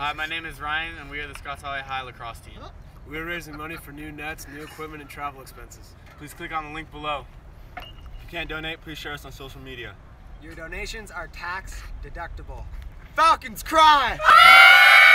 Hi, my name is Ryan, and we are the Scotts Valley High lacrosse team. We are raising money for new nets, new equipment, and travel expenses. Please click on the link below. If you can't donate, please share us on social media. Your donations are tax deductible. Falcons cry!